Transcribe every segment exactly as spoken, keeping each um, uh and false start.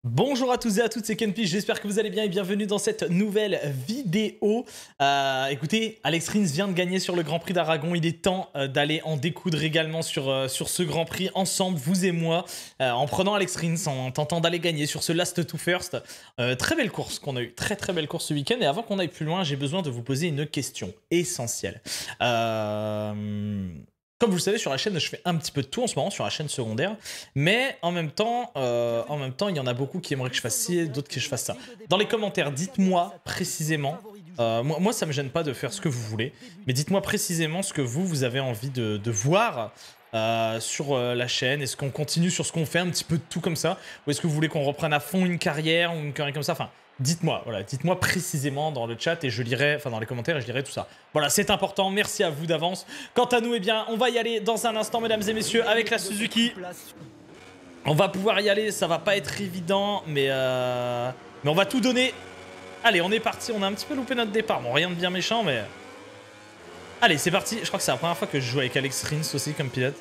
Bonjour à tous et à toutes, c'est Kenpi, j'espère que vous allez bien et bienvenue dans cette nouvelle vidéo. Euh, écoutez, Alex Rins vient de gagner sur le Grand Prix d'Aragon, il est temps euh, d'aller en découdre également sur, euh, sur ce Grand Prix ensemble, vous et moi, euh, en prenant Alex Rins, en tentant d'aller gagner sur ce Last to First. Euh, très belle course qu'on a eu, très très belle course ce week-end, et avant qu'on aille plus loin, j'ai besoin de vous poser une question essentielle. Euh... Comme vous le savez, sur la chaîne, je fais un petit peu de tout en ce moment, sur la chaîne secondaire. Mais en même temps, euh, en même temps, il y en a beaucoup qui aimeraient que je fasse ci, d'autres que je fasse ça. Dans les commentaires, dites-moi précisément. Euh, moi, moi, ça me gêne pas de faire ce que vous voulez. Mais dites-moi précisément ce que vous, vous avez envie de, de voir euh, sur euh, la chaîne. Est-ce qu'on continue sur ce qu'on fait, un petit peu de tout comme ça? Ou est-ce que vous voulez qu'on reprenne à fond une carrière ou une carrière comme ça? Enfin, dites-moi, voilà, dites-moi précisément dans le chat et je lirai, enfin dans les commentaires et je lirai tout ça. Voilà, c'est important, merci à vous d'avance. Quant à nous, eh bien, on va y aller dans un instant, mesdames et messieurs, avec la Suzuki. On va pouvoir y aller, ça va pas être évident, mais, euh... mais on va tout donner. Allez, on est parti, on a un petit peu loupé notre départ. Bon, rien de bien méchant, mais... Allez, c'est parti. Je crois que c'est la première fois que je joue avec Alex Rins aussi comme pilote.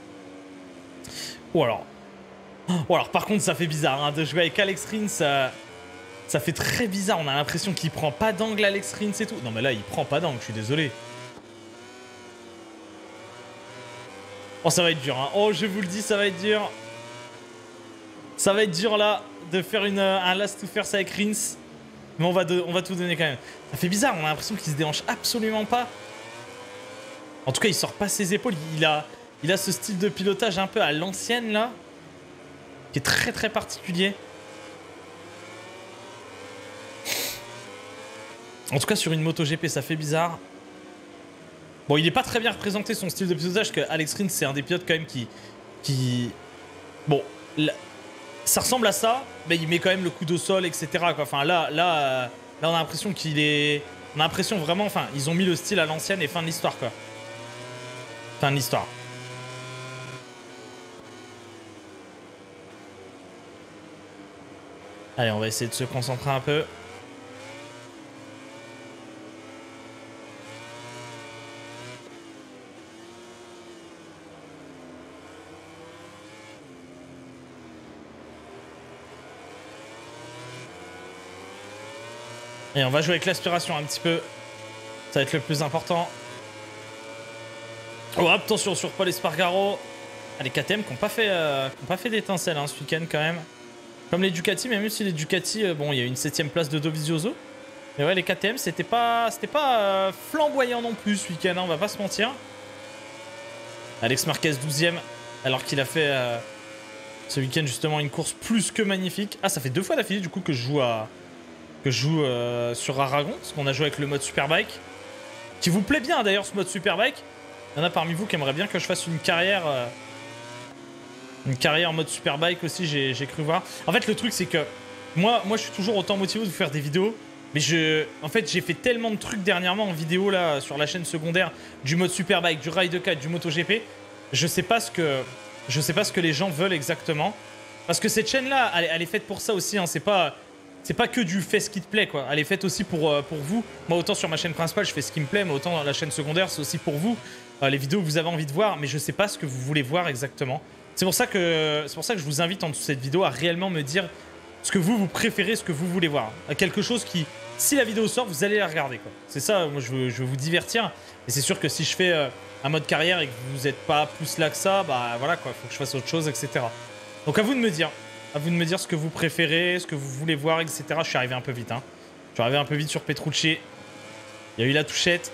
Ou alors... Ou alors, par contre, ça fait bizarre hein, de jouer avec Alex Rins... Euh... Ça fait très bizarre, on a l'impression qu'il prend pas d'angle Alex Rins et tout. Non mais là il prend pas d'angle, je suis désolé. Oh ça va être dur hein. Oh je vous le dis ça va être dur. Ça va être dur là de faire une, un last to first avec Rins. Mais on va, de, on va tout donner quand même. Ça fait bizarre, on a l'impression qu'il se déhanche absolument pas. En tout cas il sort pas ses épaules, il a, il a ce style de pilotage un peu à l'ancienne là. Qui est très très particulier. En tout cas, sur une MotoGP, ça fait bizarre. Bon, il n'est pas très bien représenté son style de pilotage, que Alex Rins, c'est un des pilotes quand même qui... qui... Bon, là, ça ressemble à ça, mais il met quand même le coude au sol, et cetera. Quoi. Enfin, là, là, euh, là, on a l'impression qu'il est... On a l'impression vraiment... Enfin, ils ont mis le style à l'ancienne et fin de l'histoire, quoi. Fin de l'histoire. Allez, on va essayer de se concentrer un peu. Et on va jouer avec l'aspiration un petit peu. Ça va être le plus important. Oh, attention sur Paul Espargaro. Ah, les K T M qui n'ont pas fait, euh, pas fait d'étincelles hein, ce week-end quand même. Comme les Ducati, mais même si les Ducati, euh, bon, il y a une septième place de Dovizioso. Mais ouais, les K T M, c'était pas, c'était pas euh, flamboyant non plus ce week-end, hein, on va pas se mentir. Alex Marquez douzième, alors qu'il a fait euh, ce week-end justement une course plus que magnifique. Ah, ça fait deux fois d'affilée du coup que je joue à... que je joue euh, sur Aragon, parce qu'on a joué avec le mode Superbike, qui vous plaît bien d'ailleurs ce mode Superbike. Il y en a parmi vous qui aimeraient bien que je fasse une carrière, euh, une carrière en mode Superbike aussi, j'ai cru voir. En fait le truc c'est que moi, moi je suis toujours autant motivé de vous faire des vidéos, mais je, en fait j'ai fait tellement de trucs dernièrement en vidéo là sur la chaîne secondaire, du mode Superbike, du Ride quatre, du MotoGP, je sais pas ce que, je sais pas ce que les gens veulent exactement, parce que cette chaîne là, elle, elle est faite pour ça aussi, hein, c'est pas... C'est pas que du fais ce qui te plaît, quoi. Elle est faite aussi pour, euh, pour vous. Moi, autant sur ma chaîne principale, je fais ce qui me plaît, mais autant dans la chaîne secondaire, c'est aussi pour vous. Euh, les vidéos que vous avez envie de voir, mais je sais pas ce que vous voulez voir exactement. C'est pour ça que, c'est pour ça que je vous invite en dessous de cette vidéo à réellement me dire ce que vous, vous préférez, ce que vous voulez voir. À quelque chose qui, si la vidéo sort, vous allez la regarder, quoi. C'est ça, moi, je veux, je veux vous divertir. Et c'est sûr que si je fais euh, un mode carrière et que vous n'êtes pas plus là que ça, bah voilà, quoi. Faut que je fasse autre chose, et cetera. Donc à vous de me dire. À vous de me dire ce que vous préférez, ce que vous voulez voir, et cetera. Je suis arrivé un peu vite. Hein. Je suis arrivé un peu vite sur Petrucci. Il y a eu la touchette.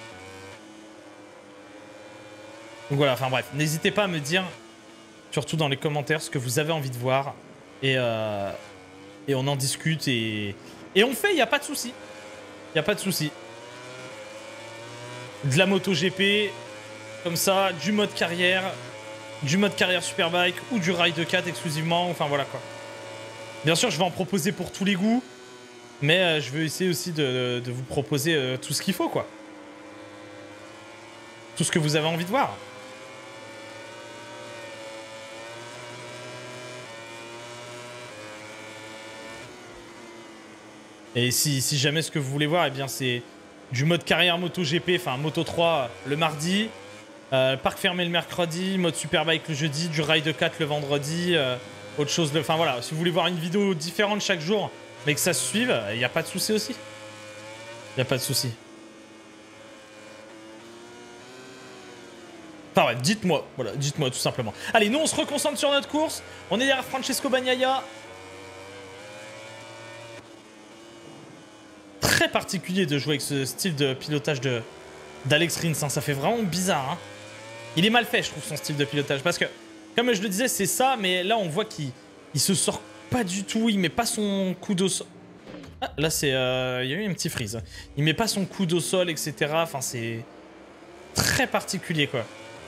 Donc voilà, enfin bref. N'hésitez pas à me dire, surtout dans les commentaires, ce que vous avez envie de voir. Et, euh, et on en discute et, et on fait, il n'y a pas de souci. Il n'y a pas de souci. De la MotoGP, comme ça, du mode carrière... Du mode carrière Superbike ou du Ride quatre exclusivement, enfin voilà quoi. Bien sûr, je vais en proposer pour tous les goûts, mais euh, je vais essayer aussi de, de vous proposer euh, tout ce qu'il faut quoi. Tout ce que vous avez envie de voir. Et si, si jamais ce que vous voulez voir, eh bien c'est du mode carrière MotoGP, enfin Moto trois le mardi. Euh, parc fermé le mercredi, mode Superbike le jeudi, du Ride quatre le vendredi, euh, autre chose de... Enfin voilà, si vous voulez voir une vidéo différente chaque jour, mais que ça se suive, il n'y a pas de souci aussi. Il n'y a pas de souci. Enfin ouais, dites-moi, voilà, dites-moi tout simplement. Allez, nous on se reconcentre sur notre course. On est derrière Francesco Bagnaia. Très particulier de jouer avec ce style de pilotage de d'Alex Rins, hein. Ça fait vraiment bizarre, hein. Il est mal fait, je trouve, son style de pilotage. Parce que, comme je le disais, c'est ça, mais là on voit qu'il il se sort pas du tout. Il met pas son coude au sol. Ah, là c'est... Euh, il y a eu un petit freeze. Il met pas son coude au sol, et cetera. Enfin, c'est très particulier, quoi.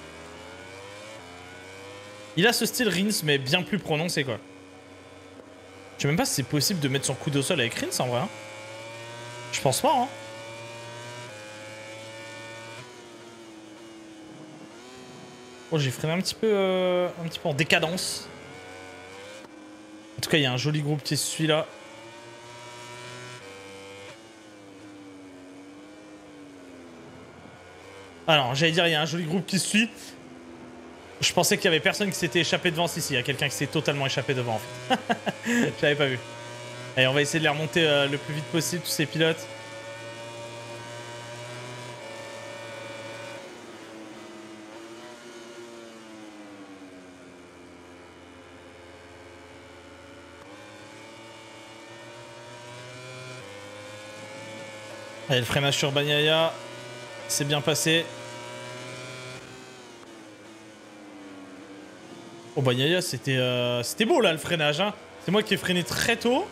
Il a ce style Rins, mais bien plus prononcé, quoi. Je sais même pas si c'est possible de mettre son coude au sol avec Rins, en vrai. Hein. Je pense pas, hein. Oh, j'ai freiné un petit peu, euh, un petit peu en décadence. En tout cas, il y a un joli groupe qui suit là. Ah non, j'allais dire, il y a un joli groupe qui suit. Je pensais qu'il y avait personne qui s'était échappé devant. Si, si, il y a quelqu'un qui s'est totalement échappé devant, en fait. Je l'avais pas vu. Allez, on va essayer de les remonter euh, le plus vite possible, tous ces pilotes. Allez, le freinage sur Bagnaia. C'est bien passé. Oh, Bagnaia, c'était euh, c'était beau, là, le freinage. Hein. C'est moi qui ai freiné très tôt.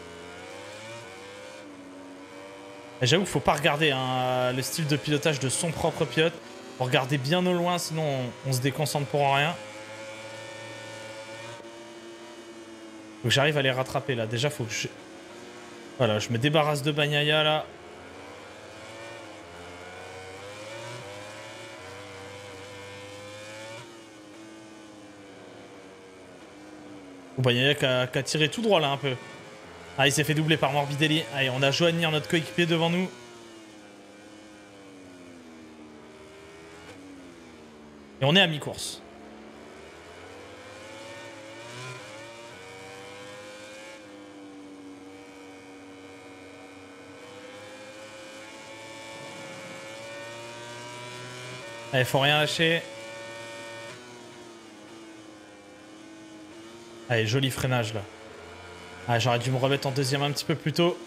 J'avoue qu'il faut pas regarder hein, le style de pilotage de son propre pilote. Faut regarder bien au loin, sinon on, on se déconcentre pour rien. Faut que j'arrive à les rattraper là. Déjà, faut que je... Voilà, je me débarrasse de Bagnaia là. Oh, Bagnaia qui a, qui a tiré tout droit là un peu. Ah, il s'est fait doubler par Morbidelli. Allez, on a Joannir, notre coéquipier, devant nous. Et on est à mi-course. Allez, faut rien lâcher. Allez, joli freinage là. Ah, j'aurais dû me remettre en deuxième un petit peu plus tôt.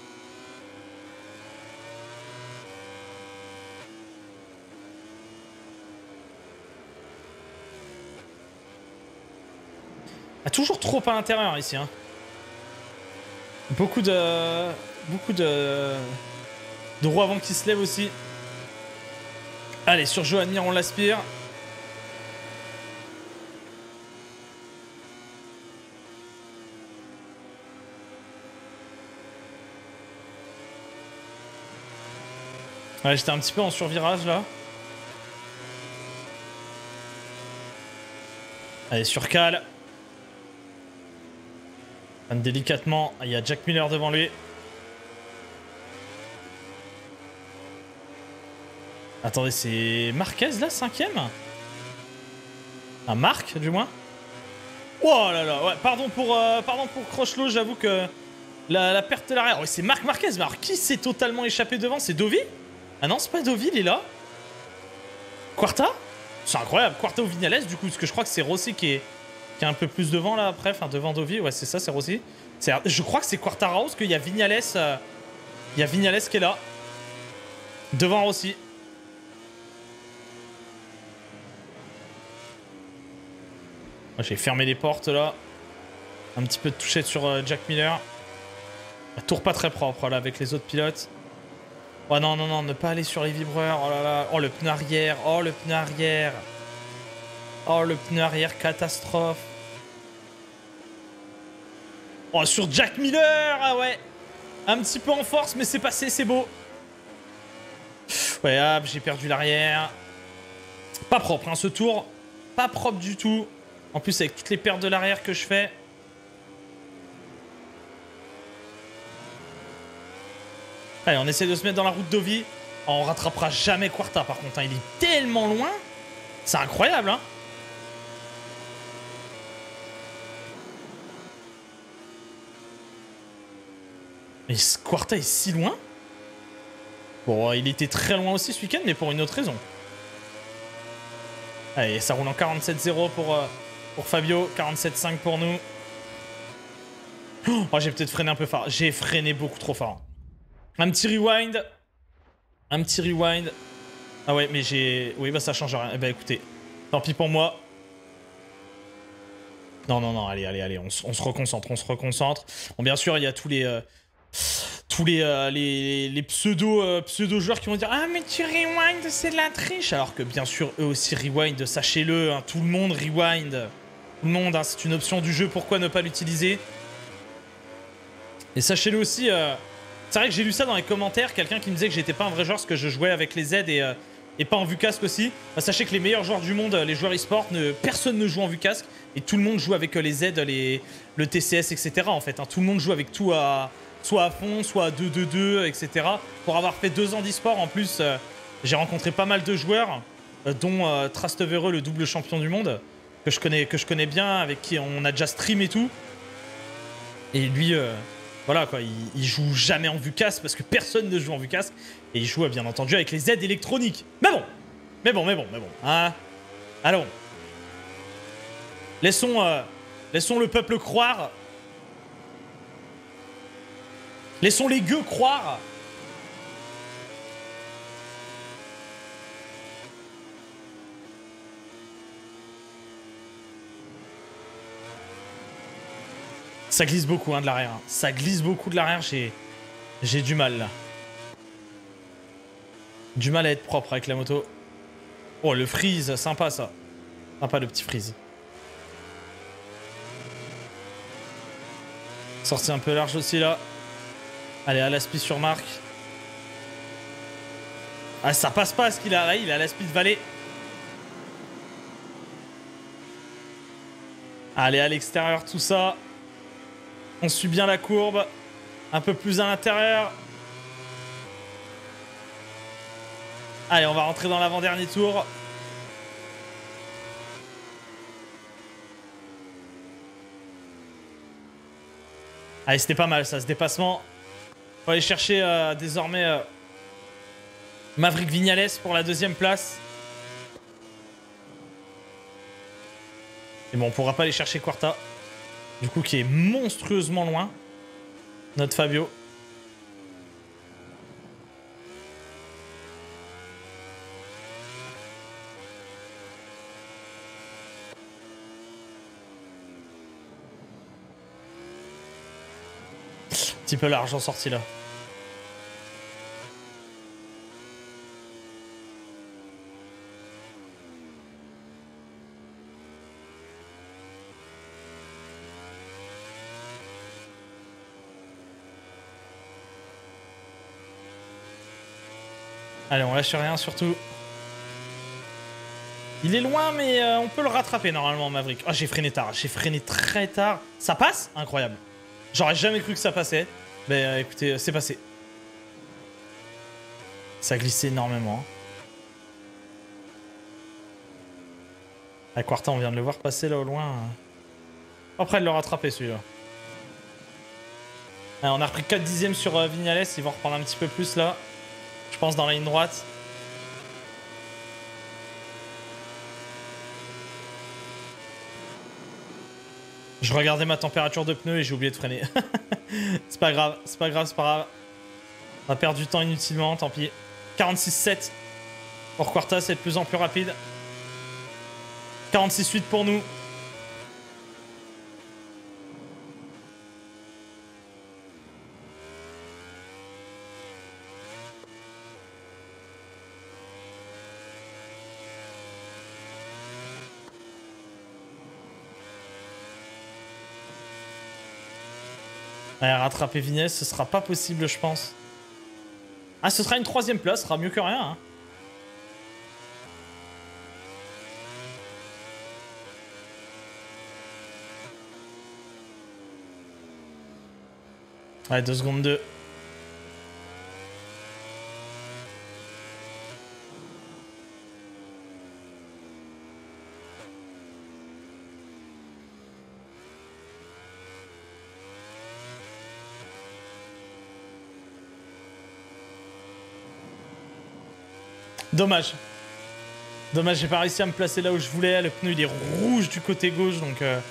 Ah, toujours trop à l'intérieur ici. Hein. Beaucoup de... Beaucoup de... De roues avant qui se lèvent aussi. Allez, sur Joannir, on l'aspire. Ouais, j'étais un petit peu en survirage là. Allez, sur cale. Délicatement, il y a Jack Miller devant lui. Attendez, c'est Marquez là, cinquième? Un Marc, du moins. Oh là là, ouais, pardon pour, euh, pardon pour Crochelot, j'avoue que la, la perte de l'arrière. Ouais, c'est Marc Marquez, mais alors qui s'est totalement échappé devant? C'est Dovi? Ah non, c'est pas Dovi, il est là. Quarta? C'est incroyable, Quarta ou Vignales du coup, parce que je crois que c'est Rossi qui est, qui est un peu plus devant là après, enfin devant Dovi, ouais c'est ça, c'est Rossi. Je crois que c'est Quartararos, qu'il y a Vignales, euh, il y a Vignales qui est là. Devant Rossi. J'ai fermé les portes là. Un petit peu de touchette sur euh, Jack Miller. Un tour pas très propre là avec les autres pilotes. Oh non, non, non, ne pas aller sur les vibreurs. Oh là là. Oh le pneu arrière. Oh le pneu arrière. Oh le pneu arrière, catastrophe. Oh sur Jack Miller. Ah ouais. Un petit peu en force, mais c'est passé, c'est beau. Ouais, hop, j'ai perdu l'arrière. Pas propre, hein, ce tour. Pas propre du tout. En plus, avec toutes les pertes de l'arrière que je fais. Allez, on essaie de se mettre dans la route d'Ovi. Oh, on rattrapera jamais Quarta, par contre. Hein. Il est tellement loin. C'est incroyable, hein. Mais Quarta est si loin? Bon, il était très loin aussi ce week-end, mais pour une autre raison. Allez, ça roule en quarante-sept zéro pour, euh, pour Fabio, quarante-sept cinq pour nous. Oh, j'ai peut-être freiné un peu fort. J'ai freiné beaucoup trop fort. Un petit rewind. Un petit rewind. Ah ouais, mais j'ai... Oui, bah ça change rien. Eh bah écoutez, tant pis pour moi. Non, non, non, allez, allez, allez, on, on se reconcentre, on se reconcentre. Bon, bien sûr, il y a tous les... Euh, tous les, euh, les, les pseudo, euh, pseudo joueurs qui vont dire « Ah, mais tu rewind, c'est de la triche !» Alors que bien sûr, eux aussi rewind, sachez-le, hein, tout le monde rewind. Tout le monde, hein, c'est une option du jeu, pourquoi ne pas l'utiliser? Et sachez-le aussi... Euh, c'est vrai que j'ai lu ça dans les commentaires, quelqu'un qui me disait que j'étais pas un vrai joueur parce que je jouais avec les Z et, euh, et pas en vue casque aussi. Bah, sachez que les meilleurs joueurs du monde, les joueurs e-sport, ne, personne ne joue en vue casque et tout le monde joue avec les Z, les, le T C S, et cetera. En fait, hein. Tout le monde joue avec tout à soit à fond, soit à deux deux deux, et cetera. Pour avoir fait deux ans d'e-sport, en plus, euh, j'ai rencontré pas mal de joueurs, euh, dont euh, Trastevereux, le double champion du monde, que je connais, que je connais bien, avec qui on a déjà stream et tout. Et lui... Euh, Voilà quoi, il, il joue jamais en vue casque parce que personne ne joue en vue casque. Et il joue bien entendu avec les Z électroniques. Mais bon, mais bon, mais bon, mais bon. Hein. Allons. Laissons, euh, laissons le peuple croire. Laissons les gueux croire. Ça glisse beaucoup hein, de l'arrière. Ça glisse beaucoup de l'arrière, j'ai j'ai du mal là. Du mal à être propre avec la moto. Oh le freeze, sympa ça. Sympa le petit freeze. Sorti un peu large aussi là. Allez, à l'aspi sur marque. Ah ça passe pas ce qu'il a là, il a l'aspi de vallée. Allez à l'extérieur tout ça. On suit bien la courbe. Un peu plus à l'intérieur. Allez, on va rentrer dans l'avant-dernier tour. Allez, c'était pas mal ça, ce dépassement. On va aller chercher euh, désormais euh, Maverick Viñales pour la deuxième place. Et bon, on pourra pas aller chercher Quarta. Du coup, qui est monstrueusement loin. Notre Fabio. Un petit peu large en sortie là. Allez, on lâche rien surtout. Il est loin, mais euh, on peut le rattraper normalement, Maverick. Oh, j'ai freiné tard. J'ai freiné très tard. Ça passe? Incroyable. J'aurais jamais cru que ça passait. Mais euh, écoutez, c'est passé. Ça glissait énormément. À Quarta, on vient de le voir passer là au loin. Après, de le rattraper celui-là. On a repris quatre dixièmes sur euh, Viñales. Ils vont reprendre un petit peu plus là. Je pense dans la ligne droite. Je regardais ma température de pneu et j'ai oublié de freiner. C'est pas grave, c'est pas grave, c'est pas grave. On a perdu du temps inutilement, tant pis. quarante-six sept pour Quarta, c'est de plus en plus rapide. quarante-six huit pour nous. Ouais, rattraper Vignès, ce sera pas possible, je pense. Ah, ce sera une troisième place, ce sera mieux que rien. Hein. Ouais, deux secondes deux. Dommage. Dommage, j'ai pas réussi à me placer là où je voulais. Le pneu, il est rouge du côté gauche, donc... Euh...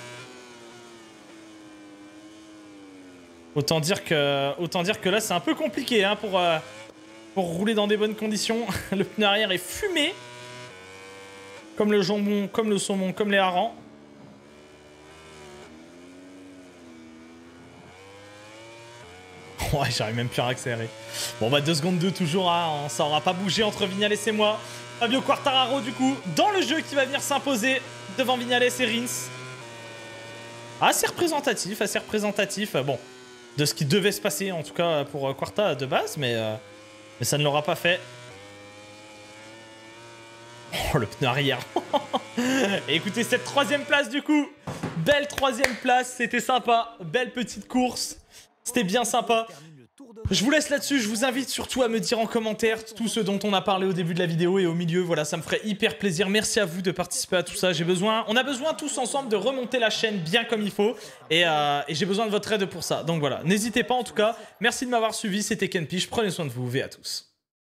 Autant dire que, autant dire que là, c'est un peu compliqué hein, pour, euh, pour rouler dans des bonnes conditions. Le pneu arrière est fumé. Comme le jambon, comme le saumon, comme les harengs. Ouais, j'arrive même plus à accélérer. Bon, bah, deux secondes deux toujours, hein, ça aura pas bougé entre Vignales et moi. Fabio Quartararo, du coup, dans le jeu qui va venir s'imposer devant Vignales et Rins. Assez représentatif, assez représentatif. Bon, de ce qui devait se passer, en tout cas pour Quarta de base, mais, euh, mais ça ne l'aura pas fait. Oh, le pneu arrière. Et écoutez, cette troisième place, du coup. Belle troisième place, c'était sympa. Belle petite course. C'était bien sympa. Je vous laisse là-dessus, je vous invite surtout à me dire en commentaire tout ce dont on a parlé au début de la vidéo et au milieu, voilà, ça me ferait hyper plaisir. Merci à vous de participer à tout ça, j'ai besoin, on a besoin tous ensemble de remonter la chaîne bien comme il faut et, euh, et j'ai besoin de votre aide pour ça. Donc voilà, n'hésitez pas en tout cas, merci de m'avoir suivi, c'était Kenpich, prenez soin de vous et à tous.